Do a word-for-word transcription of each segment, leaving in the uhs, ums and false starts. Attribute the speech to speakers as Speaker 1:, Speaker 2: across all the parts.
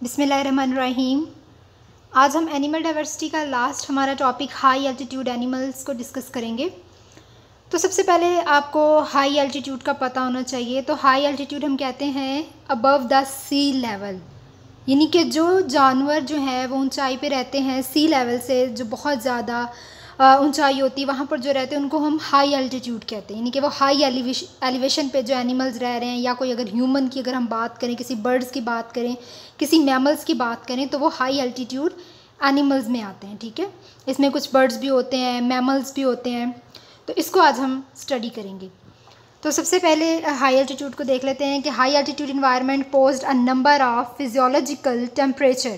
Speaker 1: बिस्मिल्लाहिर्रहमानिर्रहीम। आज हम एनिमल डाइवर्सिटी का लास्ट हमारा टॉपिक हाई एल्टीट्यूड एनिमल्स को डिस्कस करेंगे। तो सबसे पहले आपको हाई एल्टीट्यूड का पता होना चाहिए। तो हाई एल्टीट्यूड हम कहते हैं अबव द सी लेवल, यानी कि जो जानवर जो है वो ऊंचाई पे रहते हैं सी लेवल से, जो बहुत ज़्यादा ऊंचाई होती है वहाँ पर जो रहते हैं उनको हम हाई एल्टीट्यूड कहते हैं। यानी कि वो हाई एलिवेशन एलिवेशन पे जो एनिमल्स रह रहे हैं, या कोई अगर ह्यूमन की अगर हम बात करें, किसी बर्ड्स की बात करें, किसी मैमल्स की बात करें, तो वो हाई एल्टीट्यूड एनिमल्स में आते हैं। ठीक है, इसमें कुछ बर्ड्स भी होते हैं, मैमल्स भी होते हैं। तो इसको आज हम स्टडी करेंगे। तो सबसे पहले हाई एल्टीट्यूड को देख लेते हैं कि high altitude environment posed a number of physiological temperature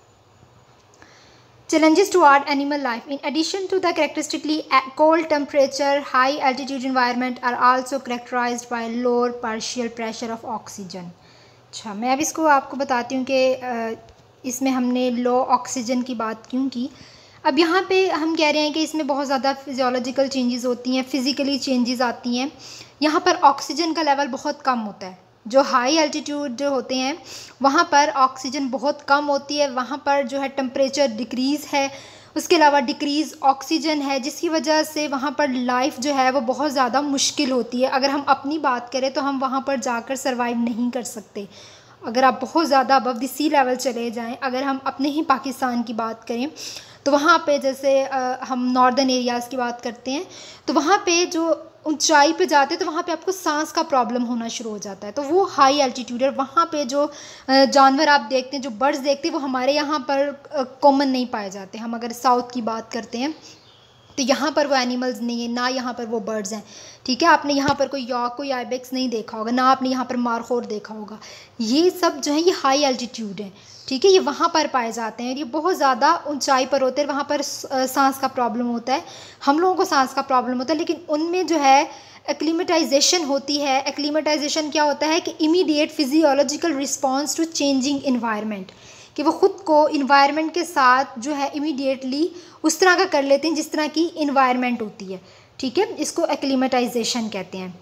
Speaker 1: challenges toward animal life. In addition to the characteristically cold temperature, high altitude environment are also characterized by lower partial pressure of oxygen. अच्छा, मैं अब इसको आपको बताती हूँ कि इसमें हमने लो ऑक्सीजन की बात क्यों की। अब यहाँ पे हम कह रहे हैं कि इसमें बहुत ज़्यादा फिजियोलॉजिकल चेंजेस होती हैं, फिज़िकली चेंजेस आती हैं। यहाँ पर ऑक्सीजन का लेवल बहुत कम होता है। जो हाई एल्टीट्यूड जो होते हैं वहाँ पर ऑक्सीजन बहुत कम होती है, वहाँ पर जो है टेम्परेचर डिक्रीज़ है, उसके अलावा डिक्रीज़ ऑक्सीजन है, जिसकी वजह से वहाँ पर लाइफ जो है वो बहुत ज़्यादा मुश्किल होती है। अगर हम अपनी बात करें तो हम वहाँ पर जाकर सर्वाइव नहीं कर सकते। अगर आप बहुत ज़्यादा अबव द सी लेवल चले जाएं, अगर हम अपने ही पाकिस्तान की बात करें तो वहाँ पे जैसे आ, हम नॉर्दर्न एरियाज़ की बात करते हैं, तो वहाँ पे जो ऊंचाई पे जाते हैं तो वहाँ पे आपको सांस का प्रॉब्लम होना शुरू हो जाता है। तो वो हाई एल्टीट्यूड है। वहाँ पे जो जानवर आप देखते हैं, जो बर्ड्स देखते हैं, वो हमारे यहाँ पर कॉमन नहीं पाए जाते। हम अगर साउथ की बात करते हैं तो यहाँ पर वो एनिमल्स नहीं है, ना यहाँ पर वो बर्ड्स हैं। ठीक है, आपने यहाँ पर कोई यॉर्क, कोई आइबेक्स नहीं देखा होगा, ना आपने यहाँ पर मारखोर देखा होगा। ये सब जो है ये हाई एल्टीट्यूड है। ठीक है, ये वहाँ पर पाए जाते हैं, ये बहुत ज़्यादा ऊंचाई पर होते हैं, वहाँ पर सांस का प्रॉब्लम होता है। हम लोगों को सांस का प्रॉब्लम होता है, लेकिन उनमें जो है एक्लीमेटाइजेशन होती है। एक्लीमेटाइजेशन क्या होता है कि immediate physiological response to changing environment, कि वो ख़ुद को इन्वायरमेंट के साथ जो है इमीडिएटली उस तरह का कर लेते हैं जिस तरह की इन्वायरमेंट होती है। ठीक है, इसको एक्लीमेटाइजेशन कहते हैं।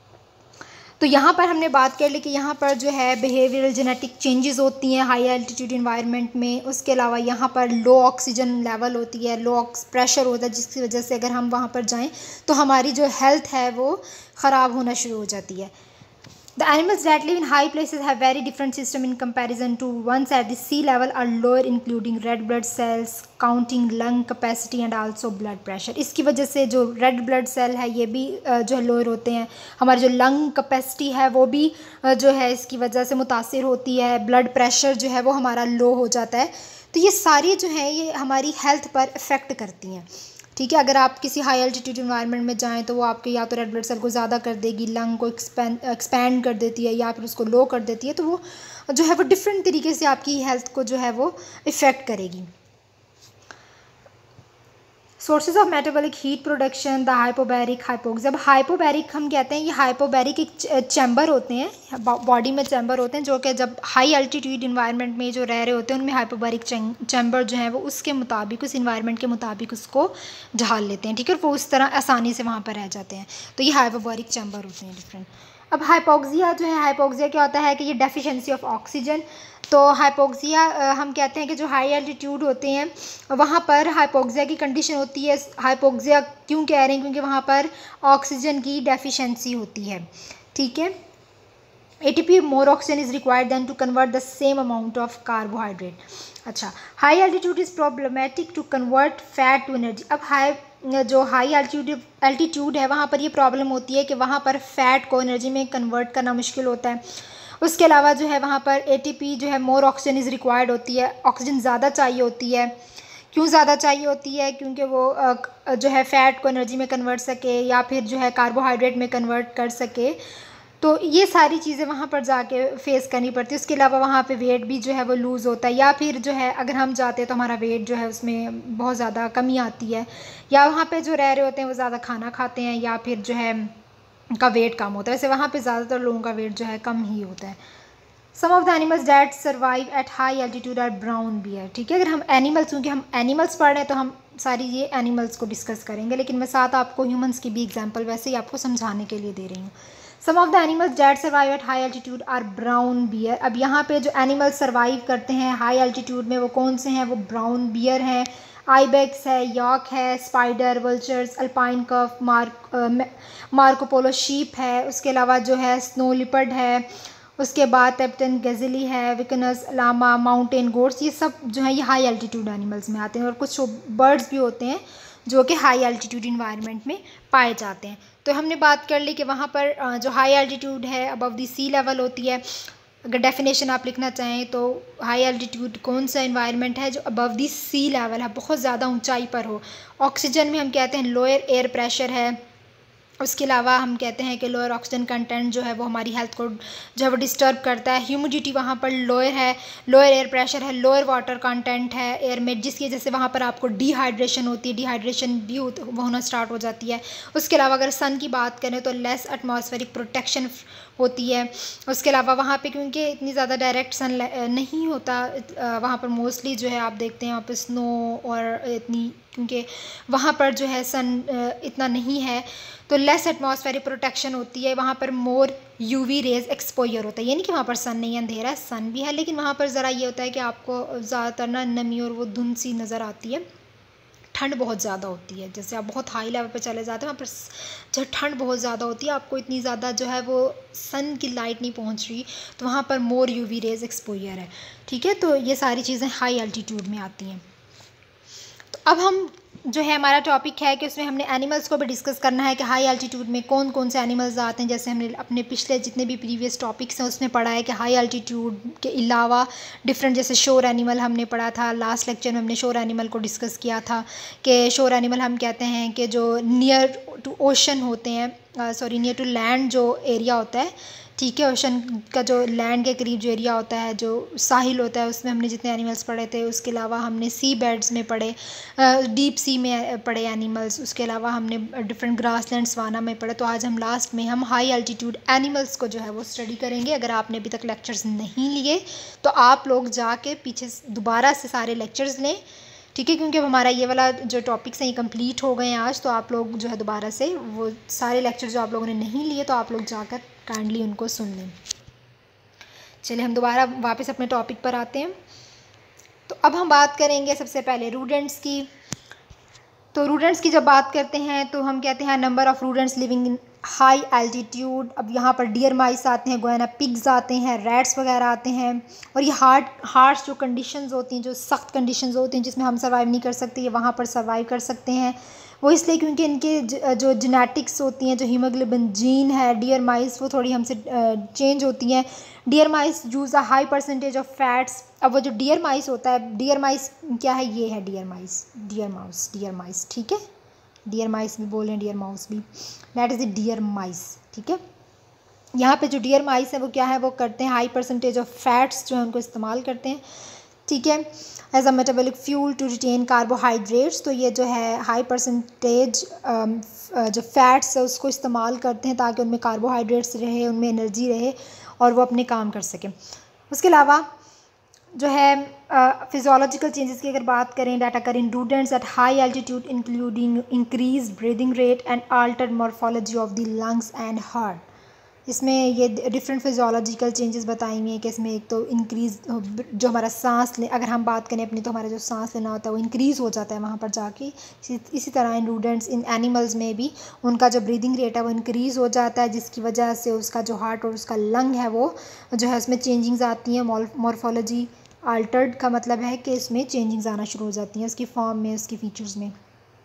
Speaker 1: तो यहाँ पर हमने बात कर ली कि यहाँ पर जो है बिहेवियरल जेनेटिक चेंजेस होती हैं हाई एल्टीट्यूड इन्वायरमेंट में। उसके अलावा यहाँ पर लो ऑक्सीजन लेवल होती है, लो प्रेशर होता है, जिसकी वजह से अगर हम वहाँ पर जाएं तो हमारी जो हेल्थ है वो ख़राब होना शुरू हो जाती है। The animals that live in high places have very different system in comparison to ones at the sea level are lower, including red blood cells, counting lung capacity and also blood pressure. इसकी वजह से जो red blood cell है ये भी जो है lower होते हैं। हमारी जो lung capacity है वो भी जो है इसकी वजह से मुतासिर होती है। blood pressure जो है वो हमारा लो हो जाता है। तो ये सारी जो है ये हमारी हेल्थ पर इफ़ेक्ट करती हैं। ठीक है, अगर आप किसी हाई एल्टीट्यूड इन्वायरमेंट में जाएं तो वो आपके या तो रेड ब्लड सेल को ज़्यादा कर देगी, लंग को एक्सपैंड एक्सपैंड कर देती है, या फिर उसको लो कर देती है। तो वो जो है वो डिफरेंट तरीके से आपकी हेल्थ को जो है वो इफ़ेक्ट करेगी। Sources of metabolic heat production, the hypobaric hypoxia. अब हाइपोबैरिक हम कहते हैं, ये हाइपोबैरिक एक चैम्बर होते हैं, बॉडी में चैम्बर होते हैं जो कि जब हाई एल्टीट्यूड इन्वायरमेंट में जो रह रहे होते हैं उनमें हाइपोबैरिक चैम्बर जो है वो उसके मुताबिक, उस इन्वायरमेंट के मुताबिक उसको ढाल लेते हैं। ठीक है, वो उस तरह आसानी से वहाँ पर रह जाते हैं। तो ये हाइपोबैरिक चैम्बर होते हैं डिफरेंट। अब हाइपोक्सिया जो है, हाइपोक्सिया क्या होता है कि ये डेफिशिएंसी ऑफ ऑक्सीजन। तो हाइपोक्सिया हम कहते हैं कि जो हाई एल्टीट्यूड होते हैं वहाँ पर हाइपोक्सिया की कंडीशन होती है। हाइपोक्सिया क्यों कह रहे हैं? क्योंकि वहाँ पर ऑक्सीजन की डेफिशिएंसी होती है। ठीक है, A T P more oxygen is required than to convert the same amount of carbohydrate. अच्छा, high altitude is problematic to convert fat to energy. अब हाई जो हाई एल्टीट्यूड एल्टीट्यूड है वहाँ पर ये प्रॉब्लम होती है कि वहाँ पर फैट को एनर्जी में कन्वर्ट करना मुश्किल होता है। उसके अलावा जो है वहाँ पर A T P जो है मोर ऑक्सीजन इज़ रिक्वायर्ड होती है, ऑक्सीजन ज़्यादा चाहिए होती है। क्यों ज़्यादा चाहिए होती है? क्योंकि वो जो है फ़ैट को एनर्जी में कन्वर्ट सके या फिर जो है कार्बोहाइड्रेट में कन्वर्ट कर सके। तो ये सारी चीज़ें वहाँ पर जाके फेस करनी पड़ती है। उसके अलावा वहाँ पे वेट भी जो है वो लूज़ होता है, या फिर जो है अगर हम जाते हैं तो हमारा वेट जो है उसमें बहुत ज़्यादा कमी आती है, या वहाँ पे जो रह रहे होते हैं वो ज़्यादा खाना खाते हैं, या फिर जो है उनका वेट कम होता है। वैसे वहाँ पे ज़्यादातर लोगों का वेट जो है कम ही होता है। Some of the animals that survive at high altitude are brown bear. ठीक है, अगर हम एनिमल्स, क्योंकि हम एनिमल्स पढ़ रहे हैं तो हम सारी ये एनिमल्स को डिस्कस करेंगे, लेकिन मैं साथ आपको ह्यूमंस की भी एग्जांपल वैसे ही आपको समझाने के लिए दे रही हूँ। Some of the animals that survive at high altitude are brown bear. अब यहाँ पे जो एनिमल्स सर्वाइव करते हैं हाई एल्टीट्यूड में वो कौन से हैं, वो ब्राउन बियर हैं, आइबेक्स है, यॉक है, स्पाइडर, वल्चर्स, अल्पाइन कफ, मार्क मार्कोपोलो शीप है, उसके अलावा जो है स्नो लिपर्ड है, उसके बाद पेप्टन गज़ली है, विकनस, लामा, माउंटेन गोट्स, ये सब जो है ये हाई एल्टीट्यूड एनिमल्स में आते हैं। और कुछ बर्ड्स भी होते हैं जो कि हाई एल्टीट्यूड इन्वायरमेंट में पाए जाते हैं। तो हमने बात कर ली कि वहाँ पर जो हाई एल्टीट्यूड है अबव द सी लेवल होती है। अगर डेफिनेशन आप लिखना चाहें तो हाई एल्टीट्यूड कौन सा इन्वायरमेंट है, जो अबव द सी लेवल है, बहुत ज़्यादा ऊंचाई पर हो। ऑक्सीजन में हम कहते हैं लोअर एयर प्रेशर है। उसके अलावा हम कहते हैं कि लोअर ऑक्सीजन कंटेंट जो है वो हमारी हेल्थ को जो है वो डिस्टर्ब करता है। ह्यूमिडिटी वहाँ पर लोअर है, लोअर एयर प्रेशर है, लोअर वाटर कंटेंट है एयर में, जिसकी वजह से वहाँ पर आपको डिहाइड्रेशन होती है, डिहाइड्रेशन भी होना स्टार्ट हो जाती है। उसके अलावा अगर सन की बात करें तो लेस एटमॉस्फेरिक प्रोटेक्शन होती है। उसके अलावा वहाँ पे क्योंकि इतनी ज़्यादा डायरेक्ट सन नहीं होता, वहाँ पर मोस्टली जो है आप देखते हैं वहाँ पर स्नो और इतनी, क्योंकि वहाँ पर जो है सन इतना नहीं है तो लेस एटमॉस्फेरिक प्रोटेक्शन होती है। वहाँ पर मोर यूवी रेज एक्सपोजर होता है, यानी कि वहाँ पर सन नहीं है, अंधेरा है, सन भी है, लेकिन वहाँ पर ज़रा ये होता है कि आपको ज़्यादातर ना नमी और वो धुंध सी नज़र आती है, ठंड बहुत ज़्यादा होती है। जैसे आप बहुत हाई लेवल पे चले जाते हैं वहाँ पर जो ठंड बहुत ज़्यादा होती है, आपको इतनी ज़्यादा जो है वो सन की लाइट नहीं पहुँच रही, तो वहाँ पर मोर यूवी रेज एक्सपोजर है। ठीक है, तो ये सारी चीज़ें हाई एल्टीट्यूड में आती हैं। तो अब हम जो है हमारा टॉपिक है कि उसमें हमने एनिमल्स को भी डिस्कस करना है कि हाई एल्टीट्यूड में कौन कौन से एनिमल्स आते हैं। जैसे हमने अपने पिछले जितने भी प्रीवियस टॉपिक्स हैं उसमें पढ़ा है कि हाई एल्टीट्यूड के अलावा डिफरेंट, जैसे शोर एनिमल हमने पढ़ा था लास्ट लेक्चर में, हमने शोर एनिमल को डिस्कस किया था कि शोर एनिमल हम कहते हैं कि जो नियर टू ओशन होते हैं, सॉरी नियर टू लैंड जो एरिया होता है, ठीक है, ओशन का जो लैंड के करीब जो एरिया होता है, जो साहिल होता है, उसमें हमने जितने एनिमल्स पढ़े थे। उसके अलावा हमने सी बेड्स में पढ़े, डीप सी में पढ़े एनिमल्स। उसके अलावा हमने डिफरेंट ग्रासलैंड सवाना में पढ़े। तो आज हम लास्ट में हम हाई एल्टीट्यूड एनिमल्स को जो है वो स्टडी करेंगे। अगर आपने अभी तक लेक्चर्स नहीं लिए तो आप लोग जाके पीछे दोबारा से सारे लेक्चर्स लें, ठीक है, क्योंकि हमारा ये वाला जो टॉपिक्स हैं ये कंप्लीट हो गए हैं आज। तो आप लोग जो है दोबारा से वो सारे लेक्चर जो आप लोगों ने नहीं लिए तो आप लोग जाकर काइंडली उनको सुन लें। चलिए हम दोबारा वापस अपने टॉपिक पर आते हैं। तो अब हम बात करेंगे सबसे पहले रूडेंट्स की। तो रूडेंट्स की जब बात करते हैं तो हम कहते हैं number of rodents living in high altitude. अब यहाँ पर डियर माइस आते हैं, गोयाना पिग्स आते हैं, रैट्स वगैरह आते हैं। और ये हार्ड हार्श जो कंडीशंस होती हैं, जो सख्त कंडीशंस होती हैं जिसमें हम सर्वाइव नहीं कर सकते, ये वहाँ पर सर्वाइव कर सकते हैं। वो इसलिए क्योंकि इनके जो जेनेटिक्स होती हैं, जो हीमोग्लोबिन जीन है डियर माइस, वो थोड़ी हमसे चेंज होती हैं। Deer mice use a high percentage of fats. अब वो जो डियर माइस होता है, डियर माइस क्या है, ये है deer mice, deer mouse, deer mice, ठीक है, डियर माइस भी बोल रहे हैं, डियर माउस भी, that is the deer mice. ठीक है, यहाँ पे जो डियर माइस है वो क्या है, वो करते हैं हाई परसेंटेज ऑफ फैट्स जो है उनको इस्तेमाल करते हैं। ठीक है, as a metabolic fuel to retain carbohydrates. तो ये जो है हाई परसेंटेज जो फैट्स है उसको इस्तेमाल करते हैं ताकि उनमें कार्बोहाइड्रेट्स रहे, उनमें एनर्जी रहे और वो अपने काम कर सकें। उसके अलावा जो है फिजियोलॉजिकल चेंजेस की अगर बात करें, डाटा कर in rodents at high altitude including increase breathing rate and altered morphology of the lungs and heart. इसमें ये डिफरेंट फिजियोलॉजिकल चेंजेस बताएंगे कि इसमें एक तो इंक्रीज़ जो हमारा सांस ले, अगर हम बात करें अपनी, तो हमारा जो सांस लेना होता है वो इंक्रीज़ हो जाता है वहाँ पर जाके। इसी, इसी तरह इन रूडेंट्स इन एनिमल्स में भी उनका जो ब्रीदिंग रेट है वो इंक्रीज़ हो जाता है, जिसकी वजह से उसका जो हार्ट और उसका लंग है वो जो है उसमें चेंजिंग्स आती हैं। मॉर्फोलॉजी अल्टर्ड का मतलब है कि इसमें चेंजिंग्स आना शुरू हो जाती हैं उसकी फॉर्म में, उसकी फीचर्स में।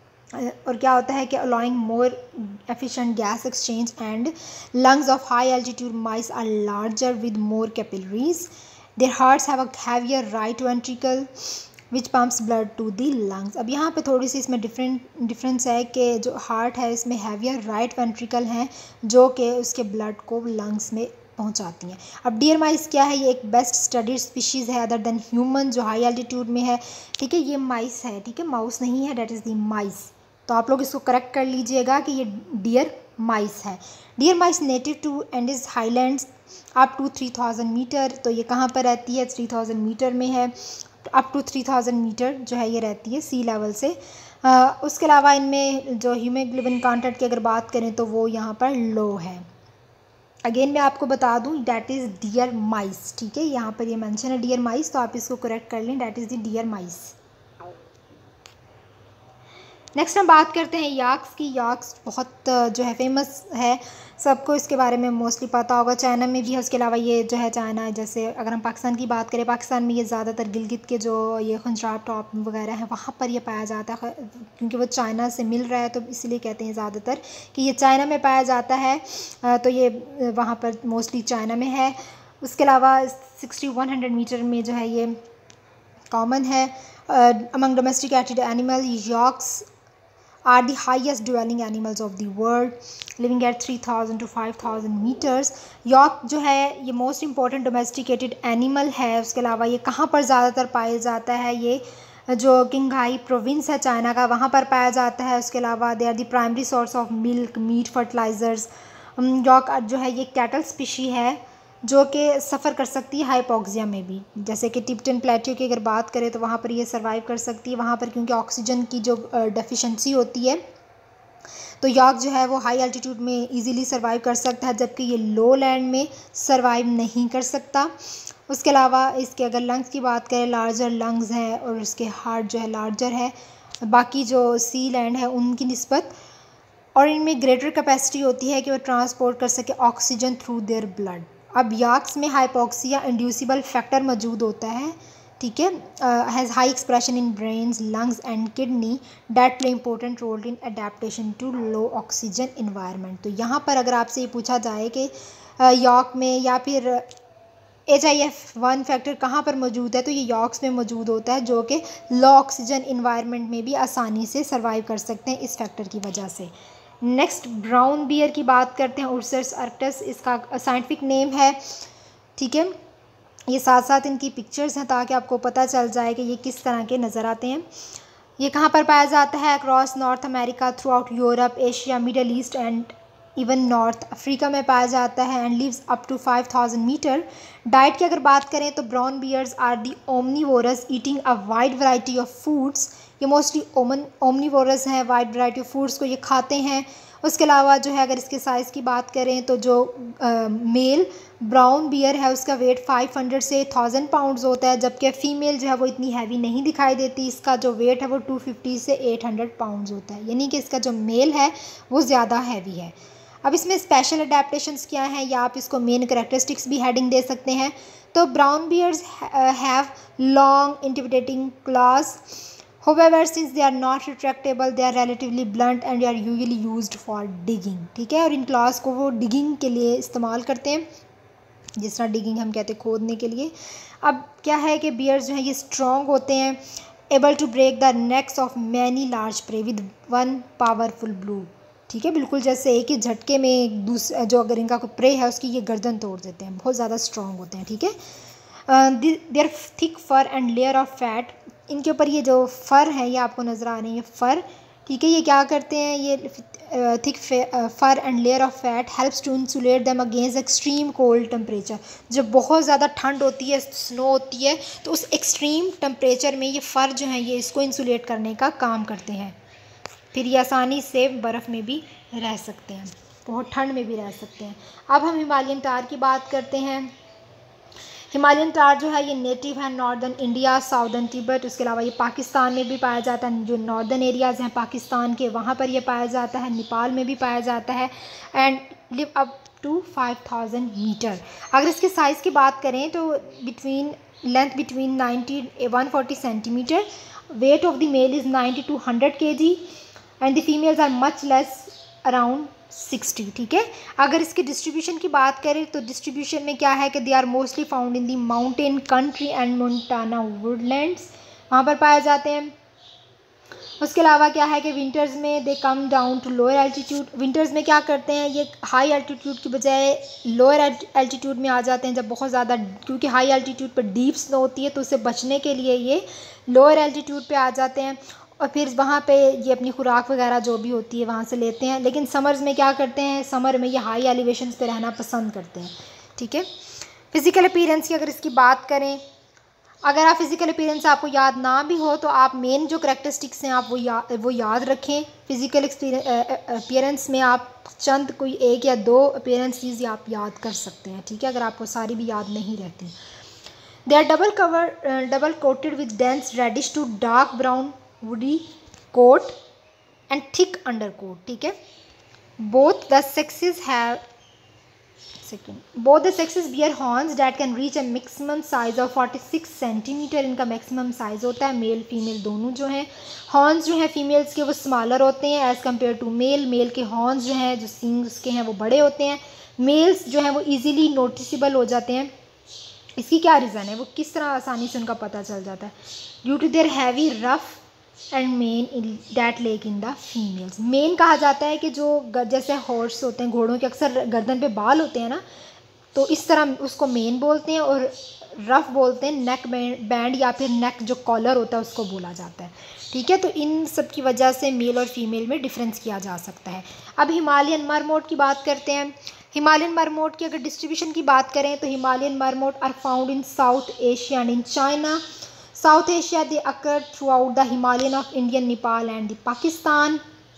Speaker 1: और क्या होता है कि allowing more efficient gas exchange and lungs of high altitude mice are larger with more capillaries. Their hearts have a heavier right ventricle which pumps blood to the lungs. अब यहाँ पे थोड़ी सी इसमें डिफरेंट डिफरेंस है कि जो heart है इसमें हैवियर राइट वेंट्रिकल हैं जो कि उसके ब्लड को लंग्स में पहुंचाती हैं। अब डियर माइस क्या है, ये एक बेस्ट स्टडीड स्पीशीज़ है अदर देन ह्यूमन जो हाई एल्टीट्यूड में है। ठीक है, ये माइस है, ठीक है, माउस नहीं है, डेट इज़ दी माइस। तो आप लोग इसको करेक्ट कर लीजिएगा कि ये डियर माइस है। Deer mice native to Andes highlands up to three thousand meter. तो ये कहाँ पर रहती है, थ्री थाउजेंड मीटर में है, up to three thousand meter जो है ये रहती है सी लेवल से। आ, उसके अलावा इनमें जो हीमोग्लोबिन कंटेंट की अगर बात करें तो वो यहाँ पर लो है। अगेन मैं आपको बता दूं डैट इज़ डियर माइस, ठीक है, यहाँ पर ये मेंशन है डियर माइस, तो आप इसको करेक्ट कर लें, that is the deer mice. Next हम बात करते हैं याक्स की। याक्स बहुत जो है फेमस है, सबको इसके बारे में मोस्टली पता होगा, चाइना में भी है, उसके अलावा ये जो है चाइना, जैसे अगर हम पाकिस्तान की बात करें, पाकिस्तान में ये ज़्यादातर गिलगित के जो ये खंजराब टॉप वगैरह हैं वहाँ पर ये पाया जाता है, क्योंकि वो चाइना से मिल रहा है तो इसलिए कहते हैं ज़्यादातर कि ये चाइना में पाया जाता है, तो ये वहाँ पर मोस्टली चाइना में है। उसके अलावा सिक्सटी वन हंड्रेड मीटर में जो है ये कॉमन है। Among domesticated animal, yaks are the highest dwelling animals of the world, living at three thousand to five thousand meters. Yak जो है ये मोस्ट इम्पॉर्टेंट डोमेस्टिकेटेड एनिमल है। उसके अलावा ये कहाँ पर ज़्यादातर पाया जाता है, ये जो किंगहाई प्रोविंस है चाइना का, वहाँ पर पाया जाता है। उसके अलावा they are the primary source of milk, meat, fertilizers. Yak जो है ये कैटल स्पीशी है जो कि सफ़र कर सकती है हाइपोक्सिया में भी, जैसे कि टिबेटन प्लेट्यू की अगर बात करें तो वहाँ पर ये सर्वाइव कर सकती है, वहाँ पर क्योंकि ऑक्सीजन की जो डेफिशिएंसी होती है, तो यॉर्क जो है वो हाई एल्टीट्यूड में इजीली सर्वाइव कर सकता है, जबकि ये लो लैंड में सर्वाइव नहीं कर सकता। उसके अलावा इसके अगर लंग्स की बात करें, लार्जर लंग्स हैं और उसके हार्ट जो है लार्जर है बाकी जो सी लैंड है उनकी निस्बत, और इनमें ग्रेटर कैपेसिटी होती है कि वो ट्रांसपोर्ट कर सके ऑक्सीजन थ्रू देयर ब्लड। अब याक्स में हाइपोक्सिया इंड्यूसिबल फैक्टर मौजूद होता है, ठीक है, has high expression in brains, lungs and kidney that play important role in adaptation to low oxygen environment. तो यहाँ पर अगर आपसे ये पूछा जाए कि यॉर्क में या फिर H I F one factor कहाँ पर मौजूद है, तो ये यॉर्क्स में मौजूद होता है, जो कि लो ऑक्सीजन इन्वायरमेंट में भी आसानी से सर्वाइव कर सकते हैं इस फैक्टर की वजह से। नेक्स्ट ब्राउन बियर की बात करते हैं, उर्सस अर्कटस इसका साइंटिफिक नेम है, ठीक है। ये साथ साथ इनकी पिक्चर्स हैं ताकि आपको पता चल जाए कि ये किस तरह के नज़र आते हैं। ये कहाँ पर पाया जाता है, across North America, throughout Europe, Asia, Middle East and even North Africa में पाया जाता है, and lives up to five thousand meter. Diet की अगर बात करें तो brown bears are the omnivorous, eating a wide variety of foods. ये मोस्टली ओमन ओमनीवोरस हैं, वाइड वैरायटी ऑफ फूड्स को ये खाते हैं। उसके अलावा जो है अगर इसके साइज़ की बात करें तो जो मेल ब्राउन बियर है उसका वेट फाइव हंड्रेड से थाउजेंड पाउंड्स होता है, जबकि फ़ीमेल जो है वो इतनी हैवी नहीं दिखाई देती, इसका जो वेट है वो टू फिफ्टी से एट हंड्रेड पाउंड्स होता है, यानी कि इसका जो मेल है वो ज़्यादा हैवी है। अब इसमें स्पेशल अडेप्टेशंस क्या हैं या आप इसको मेन करैक्टरिस्टिक्स भी हेडिंग दे सकते हैं। तो brown bears have long intimidating claws, however since they are not retractable they are relatively blunt and they are usually used for digging, ठीक है, और इन क्लॉज को वो डिगिंग के लिए इस्तेमाल करते हैं, जिस तरह डिगिंग हम कहते हैं खोदने के लिए। अब क्या है कि बियर्स जो हैं ये स्ट्रॉन्ग होते हैं, able to break the necks of many large prey with one powerful blow, ठीक है, बिल्कुल जैसे एक ही झटके में दूसरा जो अगर इनका कोई प्रे है उसकी ये गर्दन तोड़ देते हैं, बहुत ज़्यादा स्ट्रॉन्ग होते हैं, ठीक है। Their thick fur and layer of fat, इनके ऊपर ये जो फ़र है ये आपको नज़र आ रही है फ़र, ठीक है, ये क्या करते हैं, ये thick fur and layer of fat helps to insulate them against extreme cold temperature. जब बहुत ज़्यादा ठंड होती है, स्नो होती है, तो उस एक्सट्रीम टेम्परेचर में ये फ़र जो है ये इसको इंसुलेट करने का काम करते हैं, फिर ये आसानी से बर्फ़ में भी रह सकते हैं, बहुत ठंड में भी रह सकते हैं। अब हम हिमालयन टार की बात करते हैं। हिमालयन टार जो है ये नेटिव है नॉर्दर्न इंडिया, साउदर्न तिब्बत, उसके अलावा ये पाकिस्तान में भी पाया जाता है, जो नॉर्दर्न एरियाज़ हैं पाकिस्तान के वहाँ पर ये पाया जाता है, नेपाल में भी पाया जाता है, and live up to five thousand meter. अगर इसके साइज़ की बात करें तो between length between ninety one forty centimeter, weight of the male is ninety to hundred K G and the females are much less around sixty, ठीक है। अगर इसकी डिस्ट्रीब्यूशन की बात करें तो डिस्ट्रीब्यूशन में क्या है कि they are mostly found in the mountain country and Montana woodlands, वहाँ पर पाए जाते हैं। उसके अलावा क्या है कि विंटर्स में they come down to lower altitude, winters में क्या करते हैं ये हाई एल्टीट्यूड की बजाय लोअर एल्टीट्यूड में आ जाते हैं जब बहुत ज़्यादा, क्योंकि हाई एल्टीट्यूड पर डीप स्नो होती है तो उससे बचने के लिए ये लोअर एल्टीट्यूड पे आ जाते हैं और फिर वहाँ पे ये अपनी खुराक वगैरह जो भी होती है वहाँ से लेते हैं। लेकिन समर्स में क्या करते हैं, समर में ये हाई एलिवेशंस पे रहना पसंद करते हैं, ठीक है। फिज़िकल अपीयरेंस की अगर इसकी बात करें, अगर आप फिजिकल अपीयरेंस आपको याद ना भी हो तो आप मेन जो करेक्टरिस्टिक्स हैं आप वो या वो याद रखें। फिजिकल अपीयरेंस में आप चंद कोई एक या दो अपीयरेंसेस आप याद कर सकते हैं, ठीक है, अगर आपको सारी भी याद नहीं रहती। They are double cover double coated with dense reddish to dark brown woolly coat and thick under coat, ठीक है। Both the sexes have second both the sexes bear horns that can reach a maximum size of forty six centimeter, इनका maximum size होता है। Male female दोनों जो हैं, horns जो हैं फीमेल्स के वो स्मॉलर होते हैं as compare to male. Male के हॉर्न्स जो हैं, जो सींग्स के हैं, वो बड़े होते हैं। मेल्स जो हैं वो ईजिली नोटिसेबल हो जाते हैं। इसकी क्या रीज़न है, वो किस तरह आसानी से उनका पता चल जाता है? Due to their heavy ruff and mane that lack in the females. Mane कहा जाता है कि जो जैसे हॉर्स होते हैं, घोड़ों के अक्सर गर्दन पे बाल होते हैं ना, तो इस तरह उसको मेन बोलते हैं। और रफ बोलते हैं नेक बैंड या फिर नेक जो कॉलर होता है उसको बोला जाता है, ठीक है। तो इन सब की वजह से मेल और फीमेल में डिफरेंस किया जा सकता है। अब हिमालयन मरमोट की बात करते हैं। हिमालयन मरमोट की अगर डिस्ट्रीब्यूशन की बात करें तो Himalayan marmot are found in South Asia and in China. South Asia they occur throughout the Himalayan of India, Nepal and the Pakistan.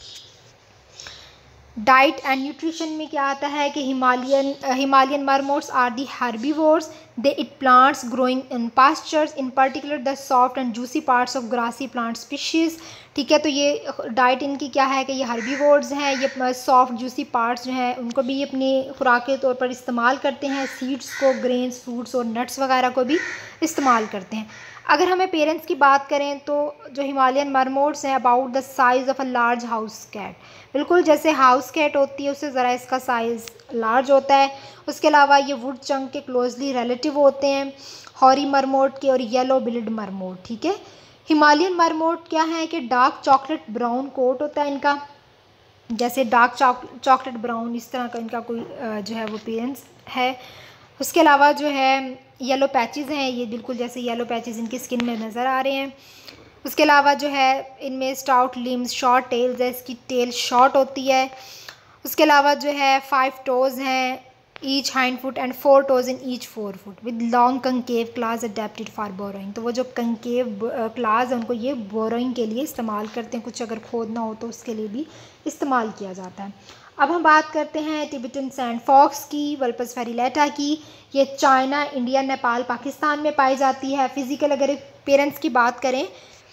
Speaker 1: Diet and nutrition में क्या आता है कि Himalayan Himalayan marmots are the herbivores. They eat plants growing in pastures, in particular the soft and juicy parts of grassy plant species, ठीक है। तो ये diet इनकी क्या है कि ये हर्बीवोर्स हैं, ये सॉफ्ट जूसी पार्ट्स जो हैं उनको भी अपनी खुराक के तौर पर इस्तेमाल करते हैं। सीड्स को, ग्रेन्स, फ्रूट्स और नट्स वगैरह को भी इस्तेमाल करते हैं। अगर हमें पेरेंट्स की बात करें तो जो हिमालयन मरमोट्स हैं about the size of a large house cat, बिल्कुल जैसे हाउस कैट होती है उससे ज़रा इसका साइज़ लार्ज होता है। उसके अलावा ये वुड चंक के क्लोजली रिलेटिव होते हैं, हॉरी मरमोट के और येलो बिल्ड मरमोट, ठीक है। हिमालयन मरमोट क्या है कि डार्क चॉकलेट ब्राउन कोट होता है इनका, जैसे डार्क चॉकलेट ब्राउन इस तरह का इनका कोई जो है वो अपीयरेंस है। उसके अलावा जो है येलो पैचेस हैं, ये बिल्कुल जैसे येलो पैचेस इनकी स्किन में नज़र आ रहे हैं। उसके अलावा जो है इनमें स्टाउट लिम्स, शॉर्ट टेल्स है, इसकी टेल शॉर्ट होती है। उसके अलावा जो है फाइव टोज़ हैं each hind foot and fore toes in each fore foot with long concave claws adapted for burrowing. तो वो जो कंकेव क्लास है उनको ये बोरोइंग के लिए इस्तेमाल करते हैं, कुछ अगर खोदना हो तो उसके लिए भी इस्तेमाल किया जाता है। अब हम बात करते हैं टिबेटन सैंड फॉक्स की, वल्पस फेरिलेटा की। ये चाइना, इंडिया, नेपाल, पाकिस्तान में पाई जाती है। फिज़िकल अगर अपीयरेंस की बात करें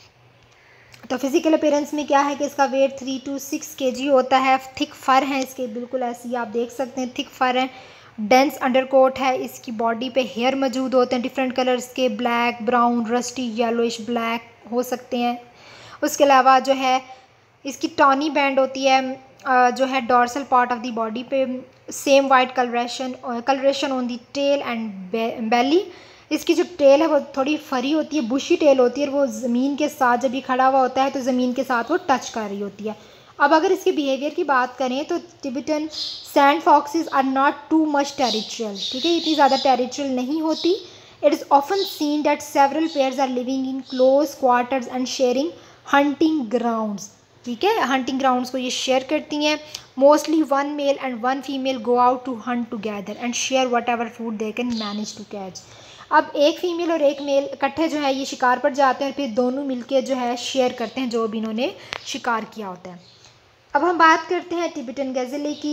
Speaker 1: तो फिज़िकल अपीयरेंस में क्या है कि इसका wait three to six K जी होता है। थिक फर हैं इसके, बिल्कुल ऐसे ही आप देख सकते हैं, थिक फर हैं। डेंस अंडरकोट है, इसकी बॉडी पे हेयर मौजूद होते हैं डिफरेंट कलर्स के, black, brown, rusty, yellowish black हो सकते हैं। उसके अलावा जो है इसकी टॉनी बैंड होती है जो है dorsal part of the body पे। Same white coloration coloration on the tail and belly. इसकी जो टेल है वो थोड़ी फरी होती है, बुशी टेल होती है, और वो ज़मीन के साथ जब ये खड़ा हुआ होता है तो ज़मीन के साथ वो टच कर रही होती है। अब अगर इसके बिहेवियर की बात करें तो Tibetan sand foxes are not too much territorial, ठीक है, इतनी ज़्यादा टेरिटोरियल नहीं होती। It is often seen that several pairs are living in close quarters and sharing hunting grounds, ठीक है, हंटिंग ग्राउंड्स को ये शेयर करती हैं। Mostly one male and one female go out to hunt together and share whatever food they can manage to catch. अब एक female और एक मेल इकट्ठे जो है ये शिकार पर जाते हैं और फिर दोनों मिलके जो है शेयर करते हैं जो भी इन्होंने शिकार किया होता है। अब हम बात करते हैं टिबेटन गज़ेले की।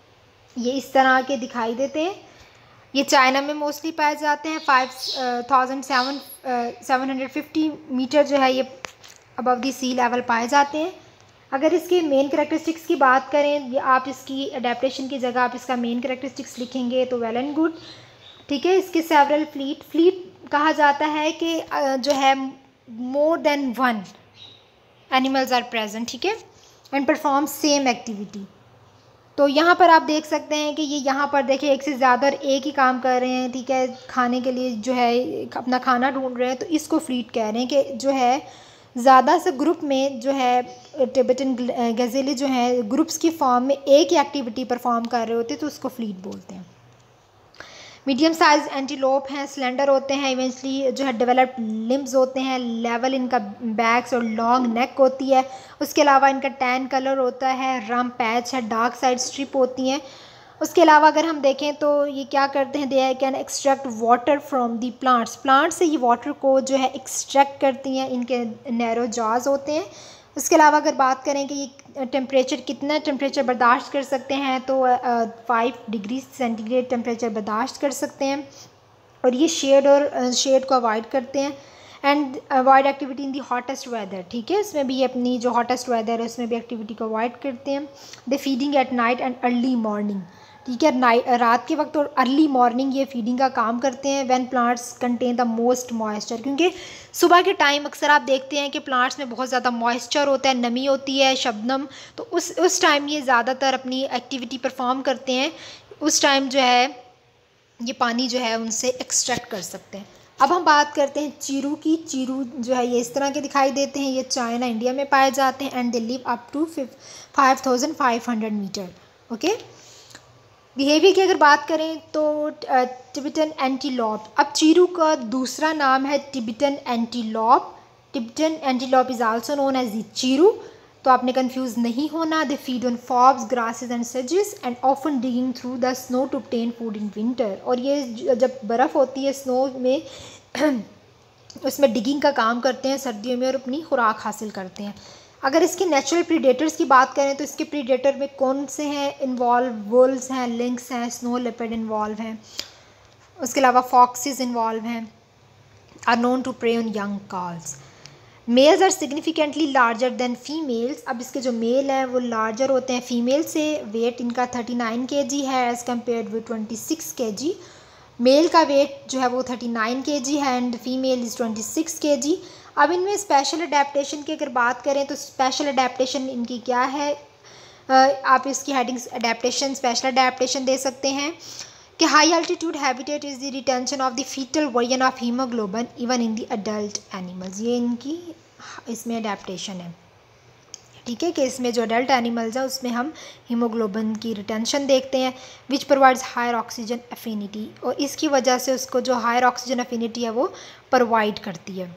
Speaker 1: ये इस तरह के दिखाई देते हैं। ये चाइना में मोस्टली पाए जाते हैं। Five thousand seven seven hundred fifty meter जो है ये अबव दी सी लेवल पाए जाते हैं। अगर इसके मेन करेक्टरिस्टिक्स की बात करें, ये आप इसकी अडेप्टेशन की जगह आप इसका मेन करेक्टरिस्टिक्स लिखेंगे तो वेल एंड गुड, ठीक है। इसके सेवरल फ्लीट फ्लीट कहा जाता है कि जो है more than one animals are present, ठीक है, एंड परफॉर्म सेम एक्टिविटी। तो यहाँ पर आप देख सकते हैं कि ये यहाँ पर देखिए एक से ज़्यादा और एक ही काम कर रहे हैं, ठीक है, खाने के लिए जो है अपना खाना ढूंढ रहे हैं, तो इसको फ्लीट कह रहे हैं कि जो है ज़्यादा से ग्रुप में जो है टिबेटन गज़ेले जो है ग्रुप्स की फॉर्म में एक ही एक्टिविटी परफॉर्म कर रहे होते हैं तो उसको फ्लीट बोलते हैं। मीडियम साइज एंटीलोप हैं, स्लेंडर होते हैं, इवेंचुअली जो है डेवलप्ड लिम्स होते हैं, लेवल इनका बैक्स और लॉन्ग नेक होती है। उसके अलावा इनका टैन कलर होता है, रम पैच है, डार्क साइड स्ट्रिप होती हैं। उसके अलावा अगर हम देखें तो ये क्या करते हैं, they can extract water from the plants, plant से ये वाटर को जो है एक्सट्रैक्ट करती हैं, इनके नैरो जाज होते हैं। उसके अलावा अगर बात करें कि ये टेम्परेचर कितना टेम्परेचर बर्दाश्त कर सकते हैं, तो फाइव डिग्री सेंटीग्रेड टेम्परेचर बर्दाश्त कर सकते हैं, और ये शेड और शेड को अवॉइड करते हैं, and avoid activity in the hottest weather, ठीक है, इसमें भी ये अपनी जो हॉटेस्ट वेदर है उसमें भी एक्टिविटी को अवॉइड करते हैं। They feeding at night and early morning, ठीक है, नाइट रात के वक्त और अर्ली मॉर्निंग ये फीडिंग का काम करते हैं। When plants contain the most moisture, क्योंकि सुबह के टाइम अक्सर आप देखते हैं कि प्लांट्स में बहुत ज़्यादा मॉइस्चर होता है, नमी होती है, शबनम, तो उस उस टाइम ये ज़्यादातर अपनी एक्टिविटी परफॉर्म करते हैं, उस टाइम जो है ये पानी जो है उनसे एक्सट्रैक्ट कर सकते हैं। अब हम बात करते हैं चीरू की। चीरू जो है ये इस तरह के दिखाई देते हैं, ये चाइना इंडिया में पाए जाते हैं, and they live up to five thousand five hundred meter. Okay, behaviour की अगर बात करें तो टिबेटन एंटीलॉप, अब चीरू का दूसरा नाम है Tibetan antelope. Tibetan antelope is also known as the chiru, तो आपने कंफ्यूज नहीं होना। They feed on forbs, grasses and सेजेस and often digging through the snow to obtain food in winter, और ये जब बर्फ़ होती है स्नो में उसमें डिगिंग का काम करते हैं सर्दियों में और अपनी खुराक हासिल करते हैं। अगर इसके नेचुरल प्रीडेटर्स की बात करें तो इसके प्रीडेटर में कौन से हैं इन्वॉल्व, वुल्व्स हैं, लिंक्स हैं, स्नो लेपर्ड इन्वॉल्व हैं, उसके अलावा फॉक्सेस इन्वॉल्व हैं, are known to prey on young calves. Males are significantly larger than females, अब इसके जो मेल हैं वो लार्जर होते हैं फीमेल से। वेट इनका थर्टी नाइन के जी है as compared with twenty six K G. Mail का वेट जो है वो थर्टी नाइन के जी है and female is twenty six K G. अब इनमें स्पेशल अडेप्टेशन की अगर बात करें तो स्पेशल अडेप्टेशन इनकी क्या है, आप इसकी हेडिंग्स अडेप्टेशन स्पेशल अडेप्टेशन दे सकते हैं कि high altitude habitat is the retention of the foetal version of haemoglobin even in the adult animals, ये इनकी इसमें अडेप्टेशन है, ठीक है, कि इसमें जो अडल्ट एनिमल्स हैं उसमें हम हीमोग्लोबिन की रिटेंशन देखते हैं which provides higher oxygen affinity, और इसकी वजह से उसको जो हायर ऑक्सीजन एफिनिटी है वो प्रोवाइड करती है।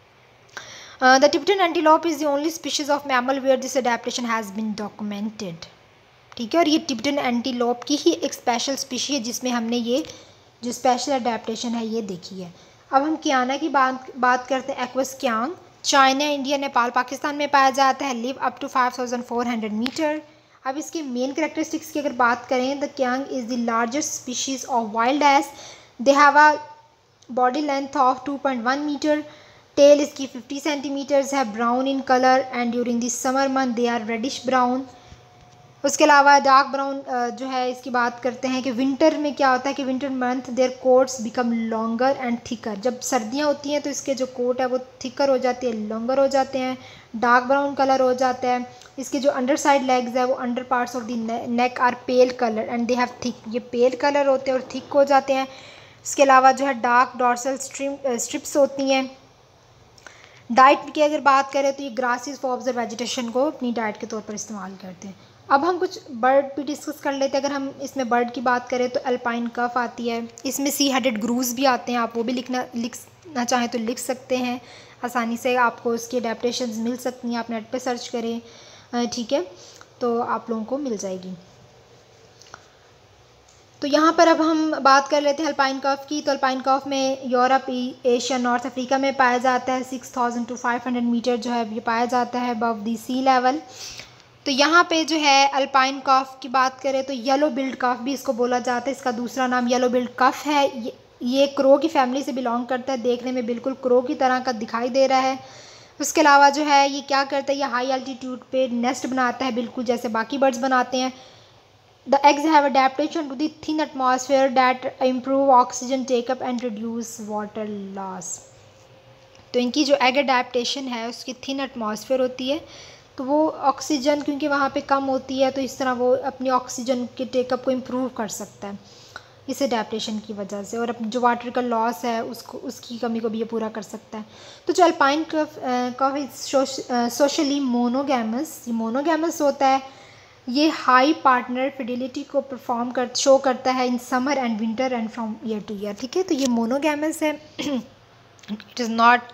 Speaker 1: The Tibetan antelope is the only species of mammal where this adaptation has been documented, ठीक है, और ये टिबेटन एंटीलोप की ही एक स्पेशल स्पीशी है जिसमें हमने ये जो स्पेशल अडेप्टेशन है ये देखी है। अब हम कियाना की बात बात करते हैं। एक्वस क्यांग चाइना, इंडिया, नेपाल, पाकिस्तान में पाया जाता है, live up to five thousand four hundred metre. अब इसके मेन करेक्टरिस्टिक्स की अगर बात करें, the kiang is the largest species of wild ass, they have a body length of two point one metre, tail इसकी फिफ्टी सेंटीमीटर्स है, brown in colour and during the summer month they are reddish brown. उसके अलावा dark brown जो है इसकी बात करते हैं कि विंटर में क्या होता है कि winter month their coats become longer and thicker, जब सर्दियां होती हैं तो इसके जो कोट है वो थिकर हो जाती है, लॉन्गर हो जाते हैं, डार्क ब्राउन कलर हो जाता है। इसके जो अंडर साइड लेग्स है वो under parts of the neck are pale colour and they have thick, ये पेल कलर होते हैं और थिक हो जाते हैं। इसके अलावा जो है डार्क डॉर्सल स्ट्रिप स्ट्रिप्स होती हैं। डाइट की अगर बात करें तो ये ग्रासेस फॉर्म्स और वेजिटेशन को अपनी डाइट के तौर पर इस्तेमाल करते हैं। अब हम कुछ बर्ड भी डिस्कस कर लेते हैं। अगर हम इसमें बर्ड की बात करें तो अल्पाइन कफ आती है, इसमें सी हेडेड ग्रूज भी आते हैं, आप वो भी लिखना लिखना चाहें तो लिख सकते हैं आसानी से, आपको उसकी अडेप्टेशंस मिल सकती हैं, आप नेट पे सर्च करें, ठीक है, तो आप लोगों को मिल जाएगी। तो यहाँ पर अब हम बात कर लेते हैं अल्पाइन कफ की। तो अल्पाइन कफ में यूरोप, एशिया, नॉर्थ अफ्रीका में पाया जाता है। Six thousand two five hundred metre जो है ये पाया जाता है अबव दी सी लेवल। तो यहाँ पे जो है अल्पाइन कफ की बात करें तो येलो बिल्ड कफ भी इसको बोला जाता है, इसका दूसरा नाम येलो बिल्ड कफ है। ये, ये क्रो की फैमिली से बिलोंग करता है, देखने में बिल्कुल क्रो की तरह का दिखाई दे रहा है। उसके अलावा जो है ये क्या करता है, ये हाई एल्टीट्यूड पे नेस्ट बनाता है बिल्कुल जैसे बाकी बर्ड्स बनाते हैं। The eggs have adaptation to the thin atmosphere that improve oxygen take-up and reduce water loss. तो इनकी जो एग अडेप्टेशन है उसकी थिन एटमॉस्फेयर होती है, तो वो ऑक्सीजन क्योंकि वहाँ पे कम होती है तो इस तरह वो अपनी ऑक्सीजन के टेकअप को इम्प्रूव कर सकता है इस अडेप्टेशन की वजह से, और जो वाटर का लॉस है उसको उसकी कमी को भी ये पूरा कर सकता है। तो जो अल्पाइन कफ कफ सोशली मोनोगैमस, ये मोनोगैमस होता है, ये हाई पार्टनर फिडिलिटी को परफॉर्म कर शो करता है in summer and winter and from year two year, ठीक है। तो ये मोनोगैमस है, it is not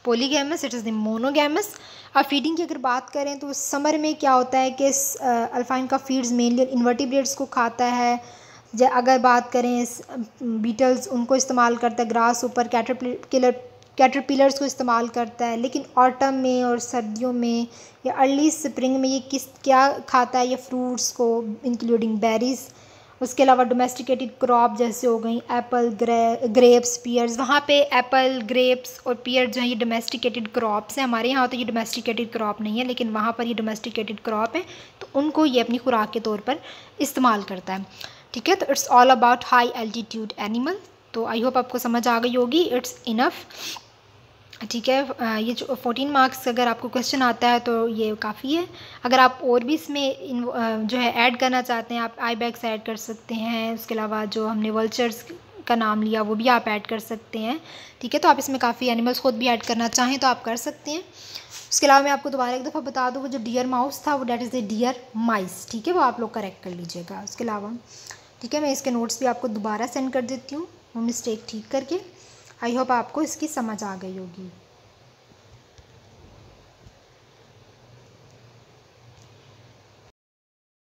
Speaker 1: polygamous, it is the monogamous. अब फीडिंग की अगर बात करें तो समर में क्या होता है कि अल्फाइन का फीड्स मेनली इन्वर्टिब्रेट्स को खाता है। अगर बात करें बीटल्स उनको इस्तेमाल करता है, ग्रास ऊपर कैटरपिलर कैटरपिलर्स को इस्तेमाल करता है। लेकिन ऑटम में और सर्दियों में या अर्ली स्प्रिंग में ये किस क्या खाता है, ये फ्रूट्स को इंक्लूडिंग बेरीज़। उसके अलावा डोमेस्टिकेटेड क्रॉप जैसे हो गई एप्पल, ग्रे ग्रेप्स, पियर्स। वहाँ पे एप्पल, ग्रेप्स और पियर जो है ये डोमेस्टिकेटेड क्रॉप्स हैं। हमारे यहाँ तो ये डोमेस्टिकेटेड क्रॉप नहीं है, लेकिन वहाँ पर ये डोमेस्टिकेटेड क्रॉप है, तो उनको ये अपनी खुराक के तौर पर इस्तेमाल करता है। ठीक है, तो it's all about high altitude animal. तो आई होप आपको समझ आ गई होगी, इट्स इनफ। ठीक है, ये जो फोर्टीन मार्क्स अगर आपको क्वेश्चन आता है तो ये काफ़ी है। अगर आप और भी इसमें जो है ऐड करना चाहते हैं, आप आई बैग्स ऐड कर सकते हैं। उसके अलावा जो हमने वल्चर्स का नाम लिया वो भी आप ऐड कर सकते हैं। ठीक है, तो आप इसमें काफ़ी एनिमल्स खुद भी ऐड करना चाहें तो आप कर सकते हैं। उसके अलावा मैं आपको दोबारा एक दफ़ा बता दूँ, वो जो डियर माउस था वो that is the deer mice. ठीक है, वो आप लोग करेक्ट कर लीजिएगा। उसके अलावा ठीक है, मैं इसके नोट्स भी आपको दोबारा सेंड कर देती हूँ वो मिस्टेक ठीक करके। आई होप आपको इसकी समझ आ गई होगी।